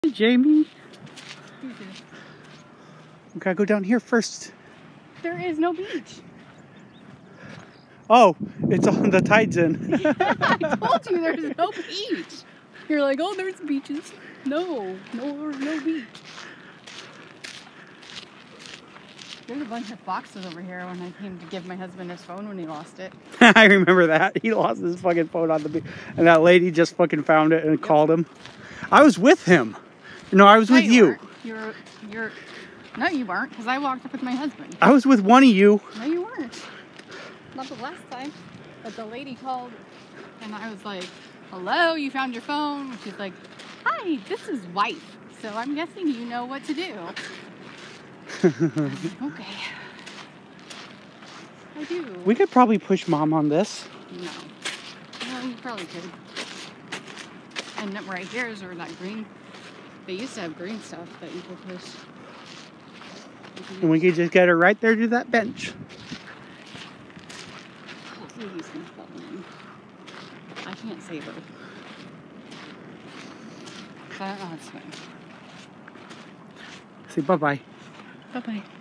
Hey, Jamie. Who's this? We gotta go down here first. There is no beach. Oh, it's on the tide's in. I told you there's no beach. You're like, oh, there's beaches. No, there's no beach. There's a bunch of foxes over here when I came to give my husband his phone when he lost it. I remember that. He lost his fucking phone on the beach. And that lady just fucking found it and called him. I was with him. No, I was with you. You're... No, you weren't, because I walked up with my husband. I was with one of you. No, you weren't. Not the last time. But the lady called, and I was like, hello, you found your phone? She's like, hi, this is wife. So I'm guessing you know what to do. I was like, okay. I do. We could probably push Mom on this. No. Well, you probably could. And then right here is where that green... They used to have green stuff that you could push. And we could just get her right there to that bench. Hopefully he's going to fall in. I can't save her. I don't know how to swim. Say bye-bye. Bye-bye.